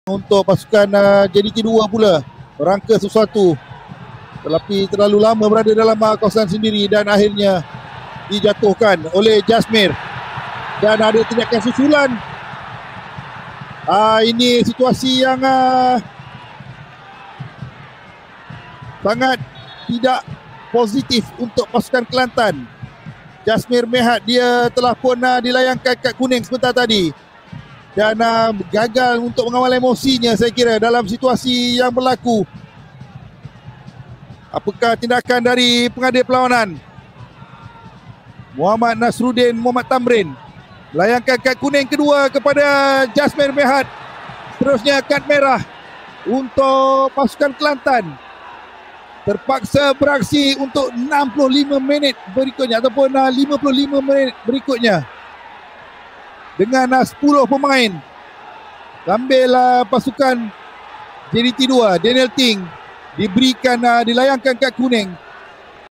untuk pasukan JDT 2 pula merangka sesuatu, tetapi terlalu lama berada dalam kawasan sendiri dan akhirnya dijatuhkan oleh Jasmir dan ada tindakan susulan. Ini situasi yang sangat tidak positif untuk pasukan Kelantan. Jasmir Mehat dia telah pun dilayangkan kad kuning sebentar tadi dan gagal untuk mengawal emosinya saya kira dalam situasi yang berlaku. Apakah tindakan dari pengadil perlawanan? Muhammad Nasruddin Muhammad Tamrin melayangkan kad kuning kedua kepada Jasmir Mehat. Seterusnya kad merah untuk pasukan Kelantan. Terpaksa beraksi untuk 65 minit berikutnya ataupun 55 minit berikutnya dengan 10 pemain. Sambil pasukan JDT 2 Daniel Ting diberikan dilayangkan kad kuning